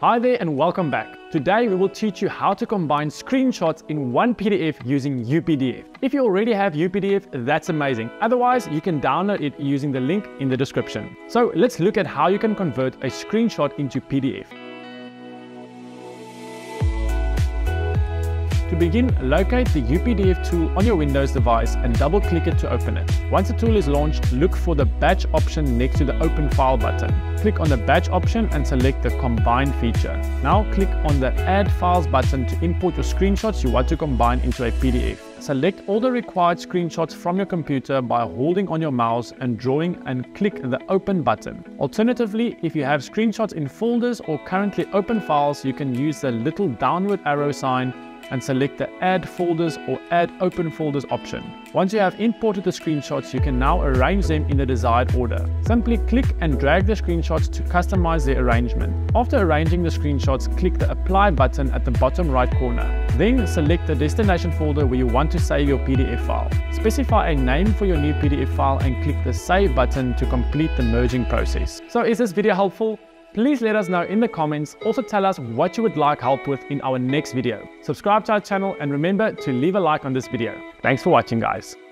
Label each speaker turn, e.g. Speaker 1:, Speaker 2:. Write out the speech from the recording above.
Speaker 1: Hi there and welcome back. Today we will teach you how to combine screenshots in one PDF using UPDF. If you already have UPDF, that's amazing. Otherwise, you can download it using the link in the description. So let's look at how you can convert a screenshot into PDF. To begin, locate the UPDF tool on your Windows device and double-click it to open it. Once the tool is launched, look for the batch option next to the Open File button. Click on the batch option and select the Combine feature. Now click on the Add Files button to import your screenshots you want to combine into a PDF. Select all the required screenshots from your computer by holding on your mouse and drawing and click the Open button. Alternatively, if you have screenshots in folders or currently open files, you can use the little downward arrow sign and select the Add Folders or Add Open Folders option. Once you have imported the screenshots, you can now arrange them in the desired order. Simply click and drag the screenshots to customize their arrangement. After arranging the screenshots, click the Apply button at the bottom right corner. Then select the destination folder where you want to save your PDF file. Specify a name for your new PDF file and click the Save button to complete the merging process. So is this video helpful? Please let us know in the comments. Also tell us what you would like help with in our next video. Subscribe to our channel and remember to leave a like on this video. Thanks for watching, guys.